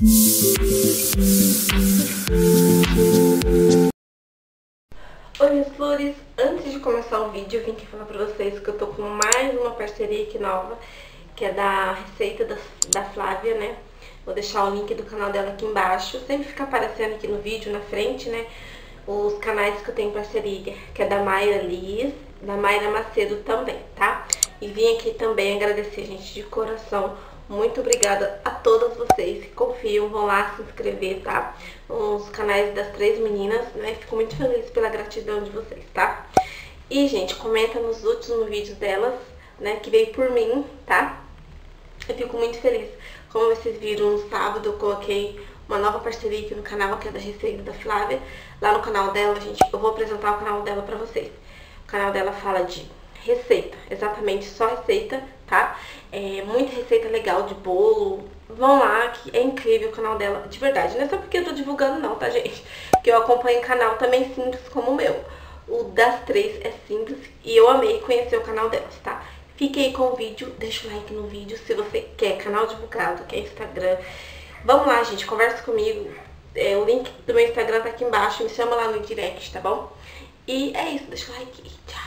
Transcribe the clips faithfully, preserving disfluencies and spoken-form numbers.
Oi, minhas flores, antes de começar o vídeo eu vim aqui falar pra vocês que eu tô com mais uma parceria aqui nova, que é da receita da, da Flávia, né? Vou deixar o link do canal dela aqui embaixo, sempre fica aparecendo aqui no vídeo, na frente, né? Os canais que eu tenho parceria, que é da Mayra Liz, da Mayra Macedo também, tá? E vim aqui também agradecer, gente, de coração. Muito obrigada a todas vocês que confiam, vão lá se inscrever, tá? Nos canais das três meninas, né? Fico muito feliz pela gratidão de vocês, tá? E, gente, comenta nos últimos vídeos delas, né? Que veio por mim, tá? Eu fico muito feliz. Como vocês viram, no sábado eu coloquei uma nova parceria aqui no canal, que é da receita da Flávia. Lá no canal dela, gente, eu vou apresentar o canal dela pra vocês. O canal dela fala de receita, exatamente só receita, tá? É muita receita legal de bolo. Vão lá, que é incrível o canal dela, de verdade. Não é só porque eu tô divulgando não, tá, gente? Porque eu acompanho um canal também simples como o meu. O das três é simples e eu amei conhecer o canal delas, tá? Fique aí com o vídeo, deixa o like no vídeo se você quer canal divulgado, quer Instagram. Vamos lá, gente, conversa comigo. É, o link do meu Instagram tá aqui embaixo, me chama lá no direct, tá bom? E é isso, deixa o like e tchau.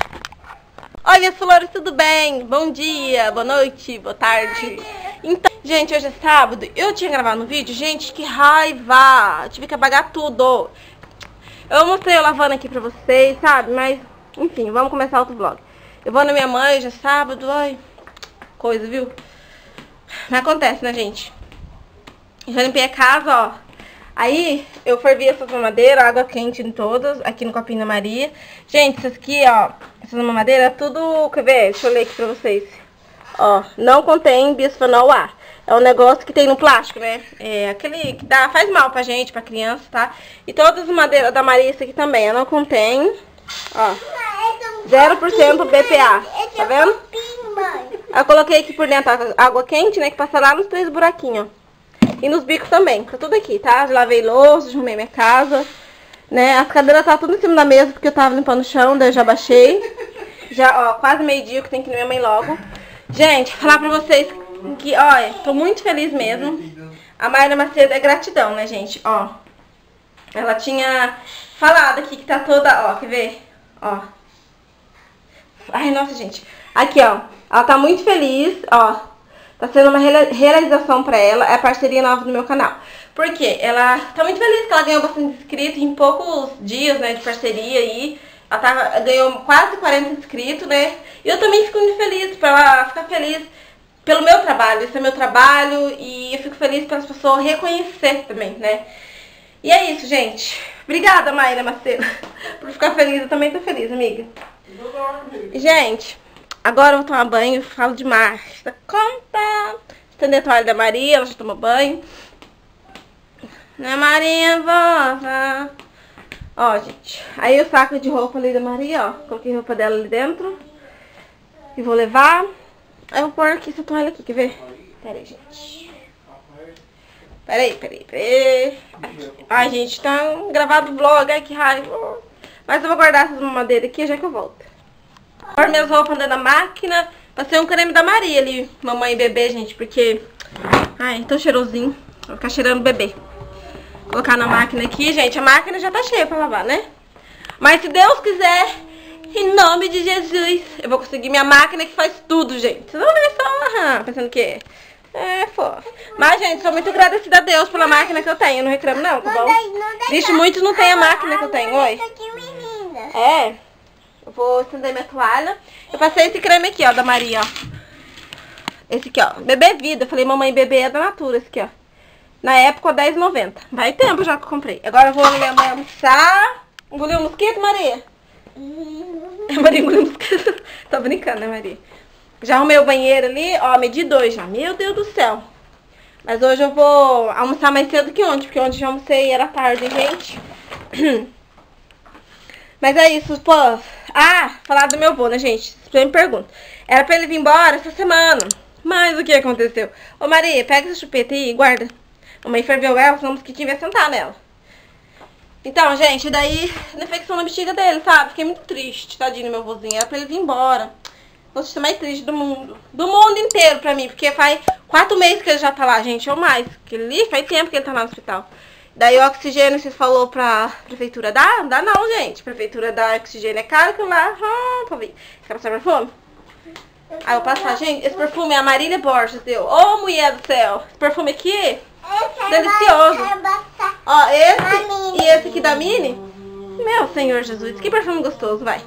Oi, minhas flores, tudo bem? Bom dia, boa noite, boa tarde. Então, gente, hoje é sábado. Eu tinha gravado um vídeo, gente, que raiva. Tive que apagar tudo. Eu mostrei eu lavando aqui pra vocês, sabe? Mas, enfim, vamos começar outro vlog. Eu vou na minha mãe, hoje é sábado, ai, coisa, viu? Mas acontece, né, gente? Já limpei a casa, ó. Aí, eu fervi essas mamadeiras, água quente em todas, aqui no copinho da Maria. Gente, essas aqui, ó, essas mamadeiras, tudo, quer ver? Deixa eu ler aqui pra vocês. Ó, não contém bisfenol A. É um negócio que tem no plástico, né? É aquele que dá, faz mal pra gente, pra criança, tá? E todas as madeiras da Maria, isso aqui também, ela não contém, ó, zero por cento B P A, tá vendo? Eu coloquei aqui por dentro a água quente, né, que passa lá nos três buraquinhos, ó. E nos bicos também, tá tudo aqui, tá? Já lavei louça, arrumei minha casa, né? As cadeiras tá tudo em cima da mesa porque eu tava limpando o chão, daí eu já baixei. Já, ó, quase meio-dia que tem que ir na minha mãe logo. Gente, falar pra vocês que, olha, tô muito feliz mesmo. A Mayra Macedo é gratidão, né, gente? Ó, ela tinha falado aqui que tá toda, ó, quer ver? Ó. Ai, nossa, gente. Aqui, ó, ela tá muito feliz, ó. Tá sendo uma realização pra ela, é a parceria nova do meu canal. Por quê? Ela tá muito feliz que ela ganhou bastante inscritos em poucos dias, né, de parceria aí. Ela tá, ganhou quase quarenta inscritos, né? E eu também fico muito feliz pra ela ficar feliz pelo meu trabalho. Esse é meu trabalho e eu fico feliz pelas pessoas reconhecer também, né? E é isso, gente. Obrigada, Mayra Macedo, por ficar feliz. Eu também tô feliz, amiga. Gente, agora eu vou tomar banho, falo demais. Tá conta? Estender a toalha da Maria, ela já tomou banho. Né, Maria, volta. Ó, gente, aí o saco de roupa ali da Maria, ó. Coloquei a roupa dela ali dentro. E vou levar. Aí eu vou pôr aqui essa toalha aqui, quer ver? Pera aí, gente. Pera aí, pera aí, pera aí. Ai, gente, tá gravado o vlog, ai que raiva. Mas eu vou guardar essas mamadeiras aqui já que eu volto. Pôr minhas roupas dentro da máquina. Passei um creme da Maria ali, mamãe e bebê, gente, porque... ai, tão cheirosinho. Vou ficar cheirando o bebê. Colocar na máquina aqui, gente. A máquina já tá cheia pra lavar, né? Mas se Deus quiser, em nome de Jesus, eu vou conseguir minha máquina que faz tudo, gente. Vocês vão ver só, aham, pensando que é. É, fofo. Mas, gente, sou muito agradecida a Deus pela máquina que eu tenho. Eu não reclamo não, tá bom? Vixe, muitos não tem a máquina que eu tenho, oi. É. Eu vou estender minha toalha. Eu passei esse creme aqui, ó, da Maria, ó. Esse aqui, ó. Bebê Vida. Eu falei, mamãe, bebê é da Natura, esse aqui, ó. Na época, dez reais e noventa centavos. Vai tempo já que eu comprei. Agora eu vou na minha mãe almoçar. Engoliu um mosquito, Maria? Maria engoliu um mosquito. Tô brincando, né, Maria? Já arrumei o banheiro ali, ó, medi dois já. Meu Deus do céu. Mas hoje eu vou almoçar mais cedo que ontem, porque ontem já almocei e era tarde, gente. Mas é isso, pô. Ah, falar do meu avô, né, gente? Você me pergunta. Era pra ele vir embora essa semana. Mas o que aconteceu? Ô, Maria, pega essa chupeta aí e guarda. A mãe ferveu ela, senão o mosquitinho vai sentar nela. Então, gente, daí, na infecção na bexiga dele, sabe? Fiquei muito triste, tadinho, meu vozinho. Era pra ele vir embora. Notícia mais triste do mundo. Do mundo inteiro pra mim. Porque faz quatro meses que ele já tá lá, gente. Ou mais. Porque ele faz tempo que ele tá lá no hospital. Daí o oxigênio, vocês falou pra prefeitura dar? Dá não, gente. Prefeitura dá oxigênio é caro que lá. Ah, pra ver. Quer passar perfume? Aí eu vou passar, gente. Esse perfume é a Marília Borges deu. Ô, oh, mulher do céu. Esse perfume aqui, delicioso. Ó, esse e esse aqui da Mini. Meu Senhor Jesus, que perfume gostoso, vai.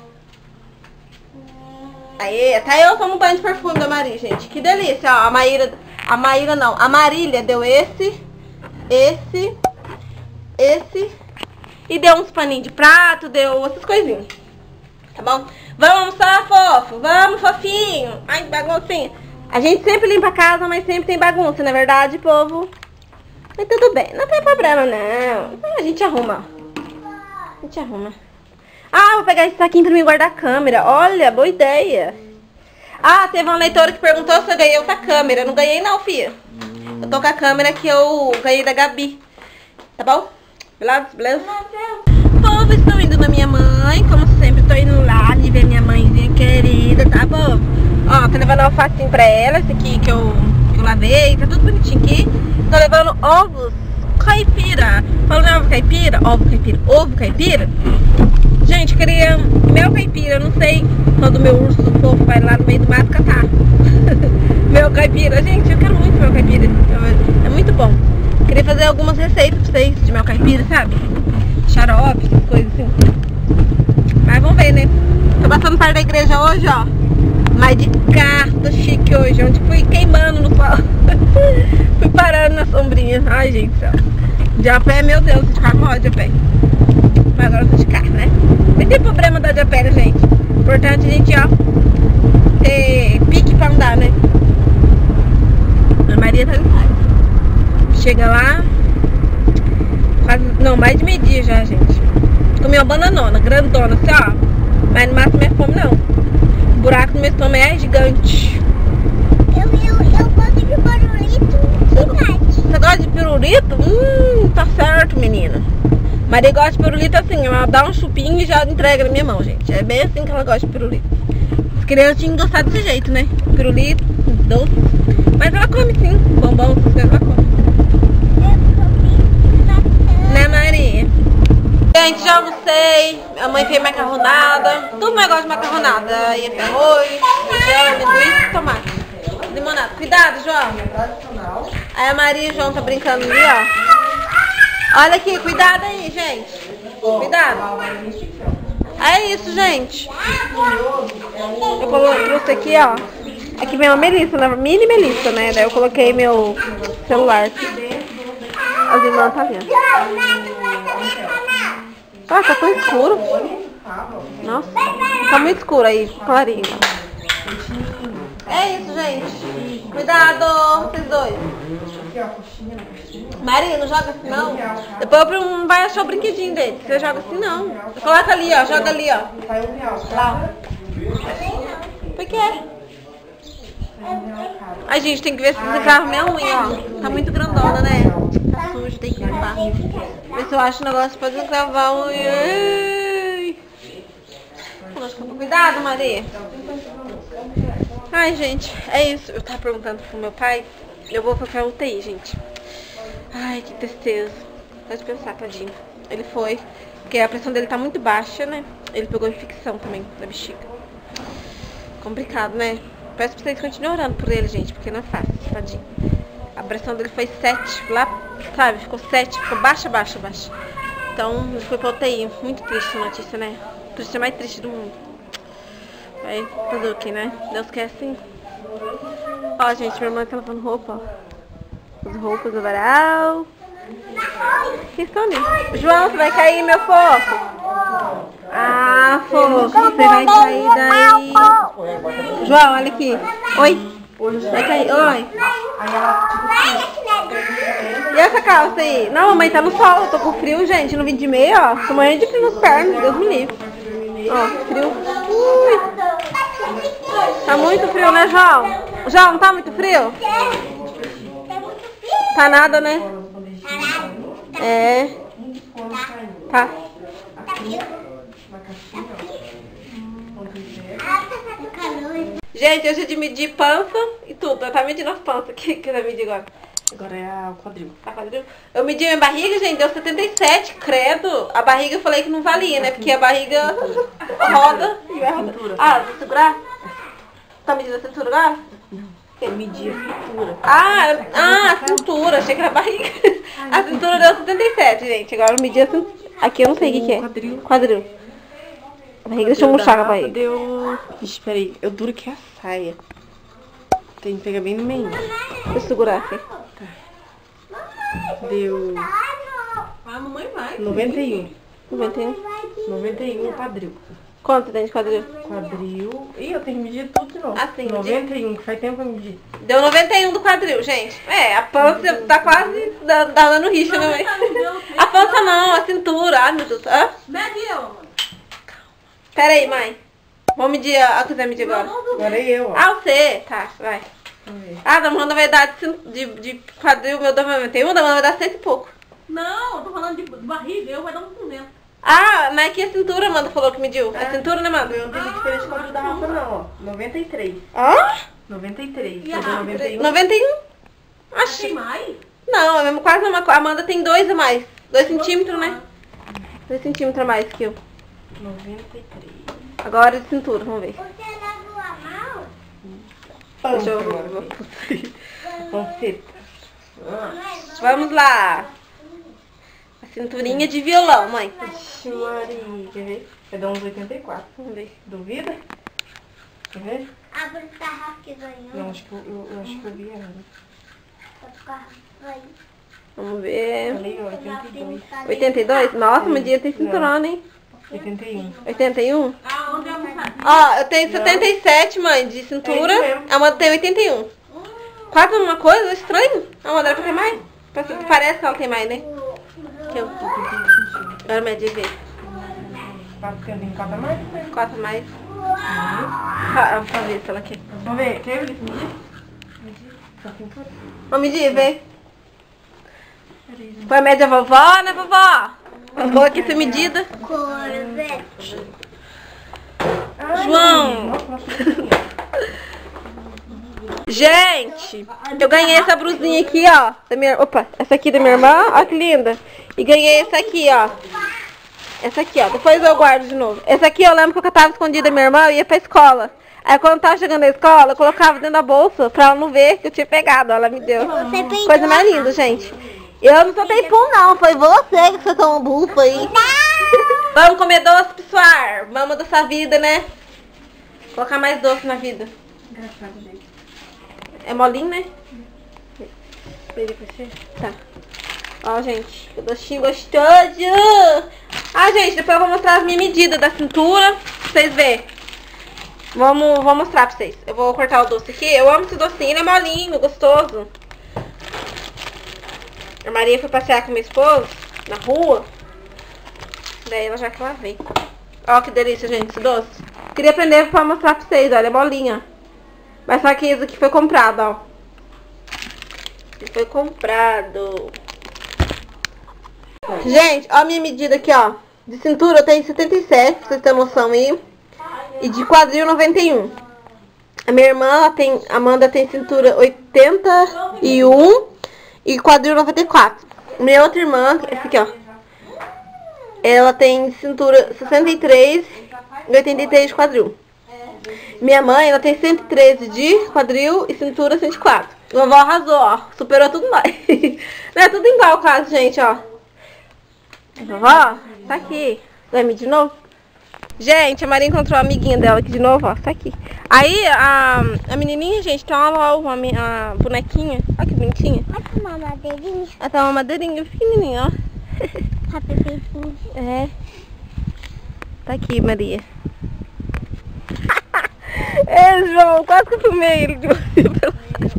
Aí, até eu tomo banho de perfume da Marília, gente. Que delícia, ó. A Maíra, a Maíra não, a Marília deu esse, esse, esse. E deu uns paninhos de prato, deu essas coisinhas. Tá bom? Vamos almoçar, fofo? Vamos, fofinho? Ai, baguncinha. A gente sempre limpa a casa, mas sempre tem bagunça, não é verdade, povo? Mas tudo bem, não tem problema, não. A gente arruma. A gente arruma. Ah, vou pegar esse saquinho pra mim guardar a câmera. Olha, boa ideia. Ah, teve uma leitora que perguntou se eu ganhei outra câmera. Eu não ganhei não, filha. Eu tô com a câmera que eu ganhei da Gabi. Tá bom? Beleza? Beleza? Povo, estou indo na minha mãe. Como sempre, tô indo lá de ver minha mãezinha querida, tá bom? Ó, tô levando alfacinho pra ela. Esse aqui que eu, que eu lavei. Tá tudo bonitinho aqui. Tô levando ovos caipira. Falando em ovo caipira? Ovo caipira. Ovo caipira? Gente, queria mel caipira. Não sei quando o meu urso fofo vai lá no meio do mato catar. Mel caipira. Gente, eu quero muito mel caipira. É muito bom. Queria fazer algumas receitas pra vocês de mel caipira, sabe? Xarope, essas coisas assim. Mas vamos ver, né? Tô passando perto da igreja hoje, ó. Mas de carro, tô chique hoje. Onde fui queimando no sol. Fui parando na sombrinha. Ai, gente do céu. De a pé, meu Deus, de carro morre de a pé. Mas agora eu tô de carro, né? Não tem problema dar de a pé, né, gente? Importante a gente, ó, ter pique pra andar, né? A Maria tá ali. Chega lá. Faz, não, mais de meio-dia já, gente. Comi uma bananona, grandona, assim, ó. Mas não mata minha fome, não. O buraco no meu estômago é gigante. Eu, eu, eu gosto de pirulito gigante. Você gosta de pirulito? Hum, tá certo, menina. Maria gosta de pirulito assim, ela dá um chupinho e já entrega na minha mão, gente. É bem assim que ela gosta de pirulito. As crianças tinham gostado desse jeito, né? Pirulito, doce. Mas ela come sim, bombom, essas coisas ela come. Né, Maria? Gente, já almocei. Minha mãe fez macarronada. Tudo mais gosta de macarronada. Ia ter arroz, feijão, linguiça e tomate. Limonada. Cuidado, João. Aí a Maria e o João tá brincando ali, ó. Olha aqui, cuidado aí, gente. Cuidado. É isso, gente. Eu coloquei, trouxe aqui, ó. Aqui vem uma Melissa, né? Mini Melissa, né? Daí eu coloquei meu celular aqui. As irmãs tá vendo. Ah, tá tão escuro. Nossa, tá muito escuro aí, clarinho. É isso, gente. Cuidado, vocês dois. Maria, não joga assim não. Depois não vai achar o brinquedinho dele. Você joga assim não. Coloca ali, ó. Joga ali, ó. Lá. Por quê? Ai, gente, tem que ver se desencarro minha unha, ó. Tá muito grandona, né? Tá sujo, tem que limpar. Ver se eu acho um negócio pra desencravar a unha. Ai. Cuidado, Maria. Ai, gente, é isso. Eu tava perguntando pro meu pai. Eu vou pra U T I, gente. Ai, que tristeza. Pode pensar, tadinho. Ele foi, porque a pressão dele tá muito baixa, né? Ele pegou infecção também da bexiga. Complicado, né? Peço pra vocês continuem orando por ele, gente, porque não é fácil, tadinho. A pressão dele foi sete, lá, sabe? Ficou sete, ficou baixa, baixa, baixa. Então, ele foi pra U T I. Muito triste a notícia, né? A notícia mais triste do mundo. Aí, fazer o que, né? Deus quer assim. Ó, gente, minha irmã tá lavando roupa, ó. As roupas do varal. Que estão ali. João, você vai cair, meu fofo? Ah, fofo, você vai cair daí. João, olha aqui. Oi. Vai cair, oi. E essa calça aí? Não, mamãe tá no sol, eu tô com frio, gente. Não vim de meia, ó. Tô morrendo de frio nas pernas, Deus me livre. Ó, frio. Ui. Tá muito frio, né, João? João, não tá muito frio? Tá nada, né? É. Tá. Gente, eu já de medir pança e tudo. Ela tá medindo as panças aqui, que vai medir agora. Agora é a quadril. A quadril. Eu medi minha barriga, gente, deu setenta e sete, credo. A barriga eu falei que não valia, né? Porque a barriga roda e vai rodar. Ah, vou segurar? Tá medindo a cintura agora? Eu medi a cintura. Ah, ah, a cintura. Achei que era a barriga. A cintura deu setenta e sete, gente. Agora eu medi a cintura. Aqui eu não sei o que, que é. Quadril. Quadril. A barriga, deixa eu murchar com a barriga. Deu... Ixi, peraí. Eu duro que a saia. Tem que pegar bem no meio. Deixa eu segurar aqui. Deu... Ah, mamãe vai. noventa e um. noventa e um. noventa e um quadril. Quanto tem de quadril? Quadril... Ih, eu tenho que medir tudo de novo. Ah, sim, noventa e um, que faz tempo que eu medi. Deu noventa e um do quadril, gente. É, a pança tá quase da- dando rixa, né, mãe? A pança não, a cintura. Ai, meu Deus. Hã? Mediu. Pera aí, mãe. Vamos medir a, a que você vai medir agora. Agora é eu, ó. Ah, você. Tá, vai. Vamos ver. Ah, da Amanda vai dar de, cin- de, de quadril, meu dá noventa e um, da Amanda vai dar cento e pouco. Não, eu tô falando de barriga, eu vai dar um duzentos. Ah, mas aqui a cintura, Amanda falou que mediu. A cintura, né, Amanda? Eu não tenho diferente com a da Rafa, não, ó. noventa e três. Hã? noventa e três. E a Eu dei Rafa? noventa e um. noventa e um. Tem Acho. mais? Não, é mesmo quase uma coisa. A Amanda tem dois a mais. Dois centímetros, né? Dois centímetros a mais que eu. noventa e três. Agora de cintura, vamos ver. Você lavou a mão? Deixa eu- Agora, panceta. Vamos lá. A cinturinha de violão, mãe. Ixi, Maria. Quer ver? Vai dar uns oitenta e quatro. Vamos ver. Duvida? Quer ver? A Bruna Rafa que ganhou. Não, acho que eu, eu, eu acho que eu vi errado. Vai ficar aí. Vamos ver. Falei, ó, oitenta e dois. oitenta e dois? Nossa, meu dia tem cinturão, hein? oitenta e um. oitenta e um? Ah, onde é almoçadinha? Ó, eu tenho setenta e sete, mãe, de cintura. É isso mesmo. A Amanda tem oitenta e um. Quase uma coisa estranha. A Amanda era pra ter mais. Parece parece que ela tem mais, né? Que eu... Agora mede e vê. Quatro que eu tenho quatro a mais, né? Quatro a mais. Ah, pra ver se ela quer. Vamos ver, quer ver esse medir? Medir? Só cintura? Vamos medir, vê. Põe a média vovó, né, vovó? Vou aqui essa medida. Corvette. João. Nossa, nossa, Gente, eu ganhei essa brusinha aqui, ó. Da minha, opa, essa aqui da minha irmã, ó que linda. E ganhei essa aqui, ó. Essa aqui, ó. Depois eu guardo de novo. Essa aqui eu lembro que eu tava escondida da minha irmã e ia pra escola. Aí quando eu tava chegando na escola, eu colocava dentro da bolsa pra ela não ver que eu tinha pegado. Ela me deu. Você peidou. Coisa mais linda, gente. Eu não soltei pum, não. Foi você que soltou um bufo aí. Vamos comer doce, pessoal. Vamos dessa vida, né? Colocar mais doce na vida. engraçado, gente. É molinho, né? Peraí pra você. Tá. Ó, gente, que docinho gostoso. Ah, gente, depois eu vou mostrar as minhas medidas da cintura, pra vocês verem. Vamos, vou mostrar pra vocês. Eu vou cortar o doce aqui. Eu amo esse docinho, ele é molinho, gostoso. A Maria foi passear com meu esposo na rua. Daí ela já que ela veio. Ó, que delícia, gente, esse doce. Queria aprender pra mostrar pra vocês, olha, é molinha. Mas só que esse aqui foi comprado, ó. Esse foi comprado. Gente, ó a minha medida aqui, ó. De cintura eu tenho setenta e sete, pra vocês terem noção aí. E de quadril noventa e um. A minha irmã, ela tem, Amanda tem cintura oitenta e um e quadril noventa e quatro. Minha outra irmã, essa aqui, ó. Ela tem cintura sessenta e três e oitenta e três de quadril. Minha mãe, ela tem cento e treze de quadril e cintura cento e quatro. Vovó arrasou, ó. Superou tudo nós. Não é tudo igual quase, gente, ó. Vovó, tá aqui. Vai medir de novo? Gente, a Maria encontrou a amiguinha dela aqui de novo, ó. Tá aqui. Aí, a, a menininha, gente, tem uma, uma, uma bonequinha. Olha que bonitinha. Olha uma madeirinha. Ela tá uma madeirinha pequenininha, ó. Rapidinho. É. Tá aqui, Maria. É, João, quase que eu filmei ele de você pela...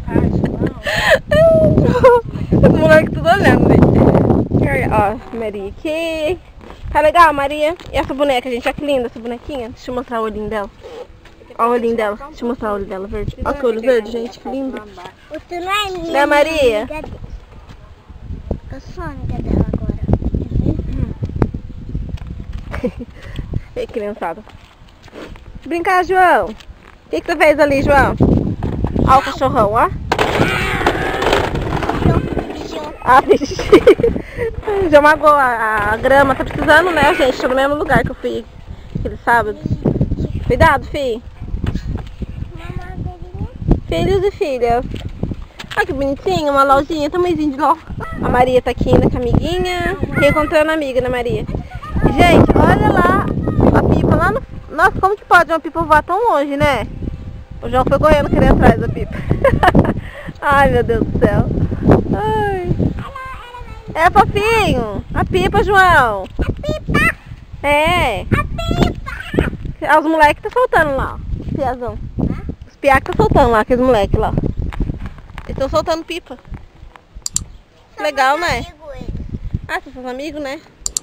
Os moleques tudo olhando, né? Ó, Maria aqui. Tá legal, Maria? E essa boneca, gente? Olha que linda essa bonequinha. Deixa eu mostrar o olhinho dela. Ó o olhinho dela. Deixa eu mostrar o olho dela verde. Olha que olho verde, gente. Que lindo. O tu não é minha. Né, Maria? Eu sou amiga dela agora. Ei, criançada. Brincar, João. que, que você fez ali, João? Olha o cachorrão, ó. Ah, bichinho. Já magoou a, a grama. Tá precisando, né, gente? Tô no mesmo lugar que eu fui aquele sábado. Cuidado, filho. Filhos e filhas. Olha que bonitinho, uma lojinha, tamanhozinho de LOL. A Maria tá aqui ainda com a amiguinha. Reencontrando a amiga, né, Maria? Gente, olha lá a pipa lá no... Nossa, como que pode uma pipa voar tão longe, né? O João foi correndo querendo atrás da pipa. Ai, meu Deus do céu. Ai. É fofinho. A pipa, João. A pipa. É. A pipa. Olha os moleques que tá soltando lá, ó. Os piazão. Os piá que tá soltando lá, aqueles moleques lá. Eles estão soltando pipa. Legal, né? Ah, vocês são amigos, né?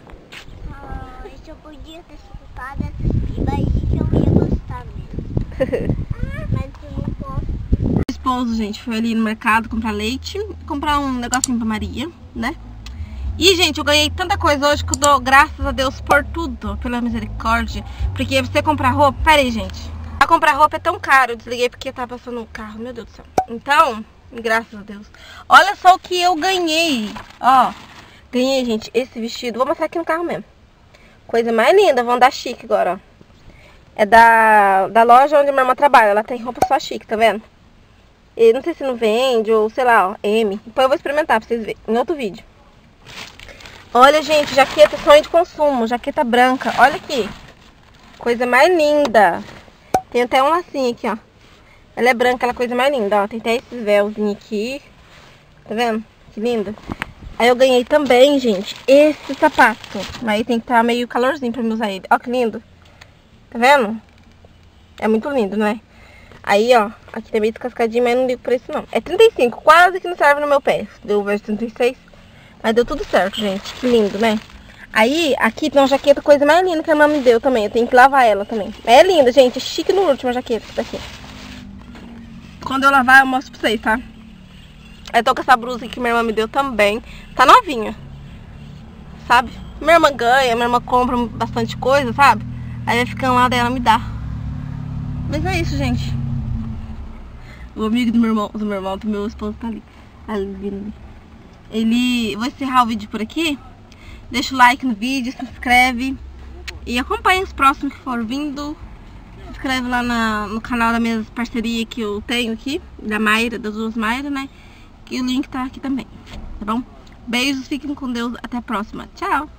Ah, se eu podia ter soltado essas pipas aí, que eu ia gostar mesmo. Mas eu não posso. O esposo, gente, foi ali no mercado comprar leite, comprar um negocinho pra Maria, né? E, gente, eu ganhei tanta coisa hoje que eu dou graças a Deus por tudo, pela misericórdia. Porque você comprar roupa... Pera aí, gente. Pra comprar roupa é tão caro. Eu desliguei porque tava passando o carro, meu Deus do céu. Então, graças a Deus. Olha só o que eu ganhei. Ó, ganhei, gente, esse vestido. Vou mostrar aqui no carro mesmo. Coisa mais linda, vou andar chique agora, ó. É da, da loja onde minha irmã trabalha. Ela tem roupa só chique, tá vendo? E não sei se não vende ou sei lá, ó, M. Depois eu vou experimentar pra vocês verem em outro vídeo. Olha, gente, jaqueta sonho de consumo, jaqueta branca. Olha aqui. Coisa mais linda. Tem até um lacinho aqui, ó. Ela é branca, ela é coisa mais linda, ó. Tem até esses véuzinhos aqui. Tá vendo? Que lindo. Aí eu ganhei também, gente, esse sapato. Mas aí tem que estar meio calorzinho pra me usar ele. Ó que lindo. Tá vendo? É muito lindo, não é? Aí, ó, aqui tá meio descascadinho, mas não ligo pra isso não. É trinta e cinco, quase que não serve no meu pé. Deu o verso trinta e seis. Mas deu tudo certo, gente. Que lindo, né? Aí, aqui tem uma jaqueta, coisa mais linda que a irmã me deu também. Eu tenho que lavar ela também. É linda, gente. É chique no último a jaqueta daqui. Quando eu lavar, eu mostro pra vocês, tá? Eu tô com essa blusa que minha irmã me deu também. Tá novinha. Sabe? Minha irmã ganha, minha irmã compra bastante coisa, sabe? Aí vai ficando lá, daí ela me dá. Mas é isso, gente. O amigo do meu irmão, do meu irmão, do meu esposo tá ali. Ali. Ele... Vou encerrar o vídeo por aqui. Deixa o like no vídeo, se inscreve. E acompanha os próximos que foram vindo. Se inscreve lá na, no canal da minha parceria que eu tenho aqui. Da Mayra, das duas Mayra, né? Que o link tá aqui também. Tá bom? Beijos, fiquem com Deus. Até a próxima. Tchau!